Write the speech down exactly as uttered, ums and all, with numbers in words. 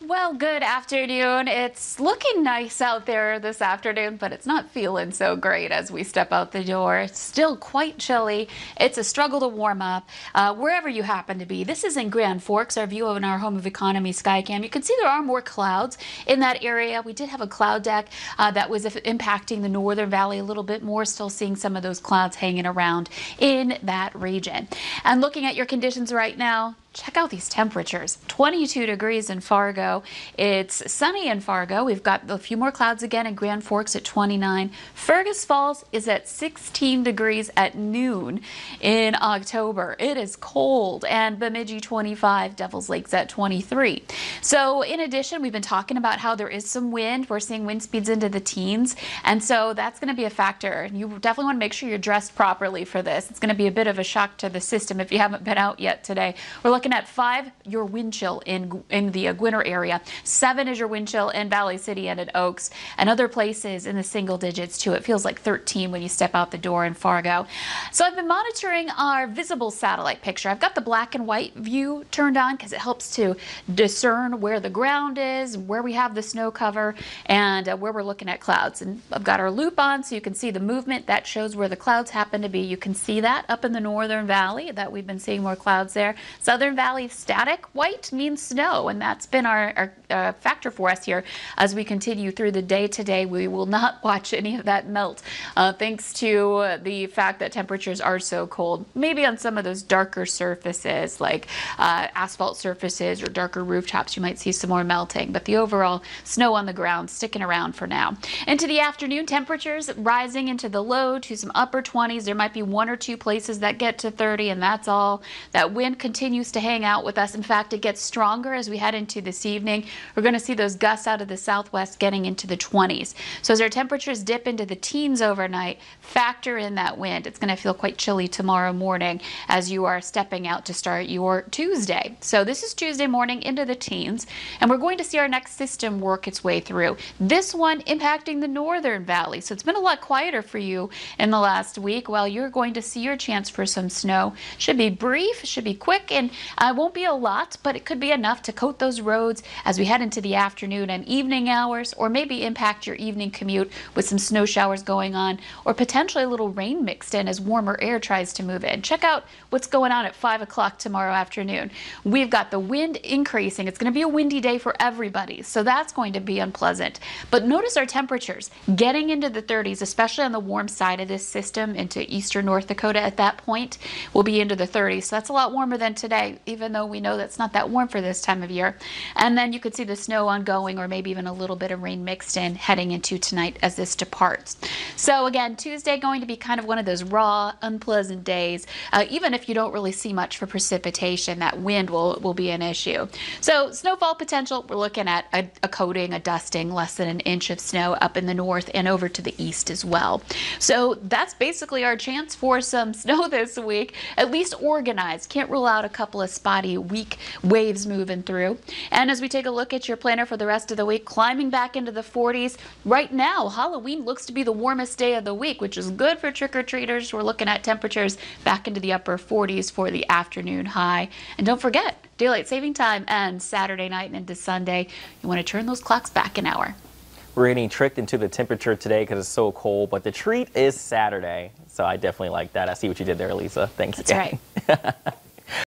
Well, good afternoon. It's looking nice out there this afternoon, but it's not feeling so great as we step out the door. It's still quite chilly. It's a struggle to warm up uh, wherever you happen to be. This is in Grand Forks, our view of our Home of Economy Skycam. You can see there are more clouds in that area. We did have a cloud deck uh, that was impacting the Northern Valley a little bit more. Still seeing some of those clouds hanging around in that region. And looking at your conditions right now, check out these temperatures. twenty-two degrees in Fargo. It's sunny in Fargo. We've got a few more clouds again in Grand Forks at twenty-nine. Fergus Falls is at sixteen degrees at noon in October. It is cold. And Bemidji twenty-five, Devil's Lake's at twenty-three. So in addition, we've been talking about how there is some wind. We're seeing wind speeds into the teens. And so that's going to be a factor. You definitely want to make sure you're dressed properly for this. It's going to be a bit of a shock to the system if you haven't been out yet today. We're looking at five, your wind chill in in the uh, Gwinner area. Seven is your wind chill in Valley City and at Oaks, and other places in the single digits too. It feels like thirteen when you step out the door in Fargo. So I've been monitoring our visible satellite picture. I've got the black and white view turned on because it helps to discern where the ground is, where we have the snow cover, and uh, where we're looking at clouds. And I've got our loop on so you can see the movement. That shows where the clouds happen to be. You can see that up in the Northern Valley, that we've been seeing more clouds there. Southern Valley static, white means snow, and that's been our, our uh, factor for us here as we continue through the day today. We will not watch any of that melt uh, thanks to uh, the fact that temperatures are so cold. Maybe on some of those darker surfaces like uh, asphalt surfaces or darker rooftops you might see some more melting, but the overall snow on the ground sticking around for now. Into the afternoon, temperatures rising into the low to some upper twenties. There might be one or two places that get to thirty, and that's all. That wind continues to hang out with us. In fact, it gets stronger as we head into this evening. We're going to see those gusts out of the southwest getting into the twenties. So as our temperatures dip into the teens overnight, factor in that wind. It's going to feel quite chilly tomorrow morning as you are stepping out to start your Tuesday. So this is Tuesday morning into the teens, and we're going to see our next system work its way through. This one impacting the Northern Valley. So it's been a lot quieter for you in the last week. Well, you're going to see your chance for some snow. Should be brief, should be quick, and uh, won't be a lot, but it could be enough to coat those roads as we head into the afternoon and evening hours, or maybe impact your evening commute with some snow showers going on, or potentially a little rain mixed in as warmer air tries to move in. Check out what's going on at five o'clock tomorrow afternoon. We've got the wind increasing. It's going to be a windy day for everybody, so that's going to be unpleasant. But notice our temperatures getting into the thirties, especially on the warm side of this system into eastern North Dakota at that point. We'll be into the thirties, so that's a lot warmer than today, even though we know that's not that warm for this time of year. And then you could see the snow ongoing, or maybe even a little bit of rain mixed in heading into tonight as this departs. So again, Tuesday going to be kind of one of those raw, unpleasant days. Uh, even if you don't really see much for precipitation, that wind will, will be an issue. So snowfall potential, we're looking at a, a coating, a dusting, less than an inch of snow up in the north and over to the east as well. So that's basically our chance for some snow this week, at least organized. Can't rule out a couple of spotty, weak waves moving through. And as we take a look at your planner for the rest of the week, climbing back into the forties. Right now, Halloween looks to be the warmest day of the week, which is good for trick-or-treaters. We're looking at temperatures back into the upper forties for the afternoon high. And don't forget, daylight saving time ends Saturday night and into Sunday. You want to turn those clocks back an hour. We're getting tricked into the temperature today because it's so cold, but the treat is Saturday. So I definitely like that. I see what you did there, Lisa. Thanks That's again. right.